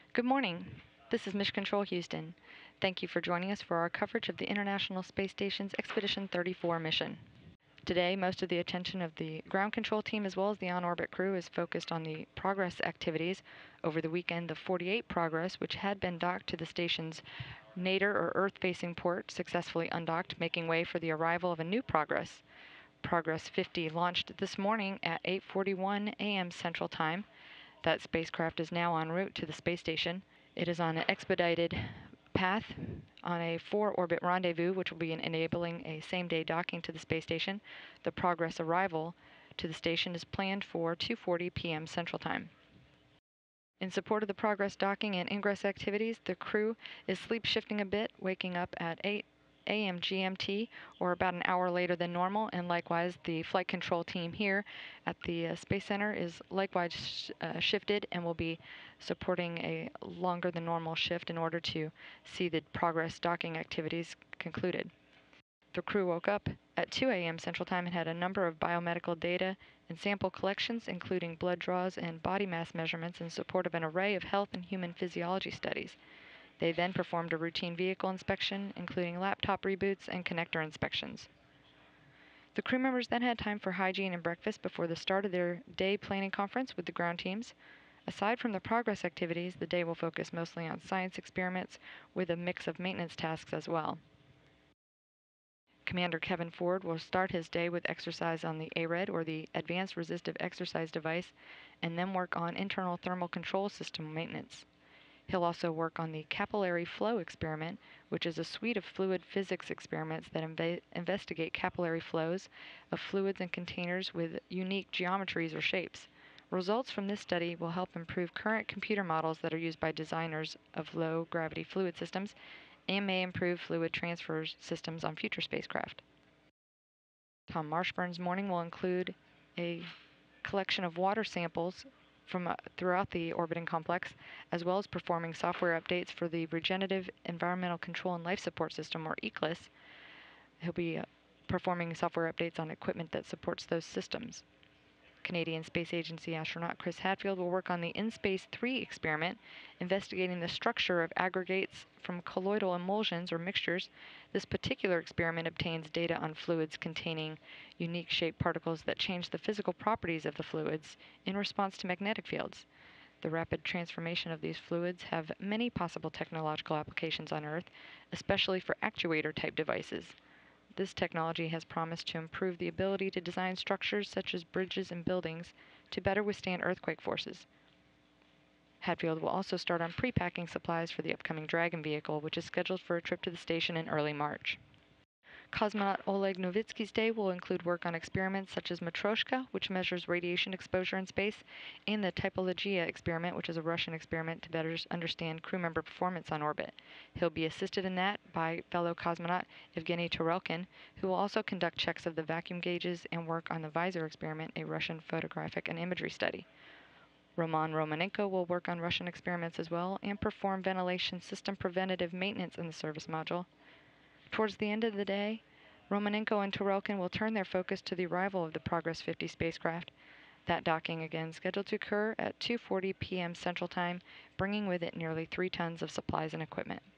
Good morning. This is Mission Control Houston. Thank you for joining us for our coverage of the International Space Station's Expedition 34 mission. Today, most of the attention of the ground control team as well as the on-orbit crew is focused on the Progress activities. Over the weekend, the 48 Progress, which had been docked to the station's nadir or Earth-facing port, successfully undocked, making way for the arrival of a new Progress. Progress 50 launched this morning at 8:41 a.m. Central Time. That spacecraft is now en route to the space station. It is on an expedited path on a 4-orbit rendezvous, which will be enabling a same-day docking to the space station. The Progress arrival to the station is planned for 2:40 p.m. Central Time. In support of the Progress docking and ingress activities, the crew is sleep shifting a bit, waking up at 8 a.m. GMT, or about an hour later than normal, and likewise the flight control team here at the Space Center is likewise shifted and will be supporting a longer than normal shift in order to see the Progress docking activities concluded. The crew woke up at 2 a.m. Central Time and had a number of biomedical data and sample collections, including blood draws and body mass measurements in support of an array of health and human physiology studies. They then performed a routine vehicle inspection, including laptop reboots and connector inspections. The crew members then had time for hygiene and breakfast before the start of their day planning conference with the ground teams. Aside from the Progress activities, the day will focus mostly on science experiments with a mix of maintenance tasks as well. Commander Kevin Ford will start his day with exercise on the ARED, or the Advanced Resistive Exercise Device, and then work on internal thermal control system maintenance. He'll also work on the capillary flow experiment, which is a suite of fluid physics experiments that investigate capillary flows of fluids and containers with unique geometries or shapes. Results from this study will help improve current computer models that are used by designers of low-gravity fluid systems and may improve fluid transfer systems on future spacecraft. Tom Marshburn's morning will include a collection of water samples from throughout the orbiting complex, as well as performing software updates for the Regenerative Environmental Control and Life Support System, or ECLSS. He'll be performing software updates on equipment that supports those systems. Canadian Space Agency astronaut Chris Hadfield will work on the InSpace 3 experiment, investigating the structure of aggregates from colloidal emulsions or mixtures. This particular experiment obtains data on fluids containing unique shaped particles that change the physical properties of the fluids in response to magnetic fields. The rapid transformation of these fluids have many possible technological applications on Earth, especially for actuator-type devices. This technology has promised to improve the ability to design structures such as bridges and buildings to better withstand earthquake forces. Hadfield will also start on pre-packing supplies for the upcoming Dragon vehicle, which is scheduled for a trip to the station in early March. Cosmonaut Oleg Novitsky's day will include work on experiments such as Matryoshka, which measures radiation exposure in space, and the Typologia experiment, which is a Russian experiment to better understand crew member performance on orbit. He'll be assisted in that by fellow cosmonaut Evgeny Tarelkin, who will also conduct checks of the vacuum gauges and work on the VISOR experiment, a Russian photographic and imagery study. Roman Romanenko will work on Russian experiments as well and perform ventilation system preventative maintenance in the service module. Towards the end of the day, Romanenko and Tarelkin will turn their focus to the arrival of the Progress 50 spacecraft. That docking again scheduled to occur at 2:40 p.m. Central Time, bringing with it nearly 3 tons of supplies and equipment.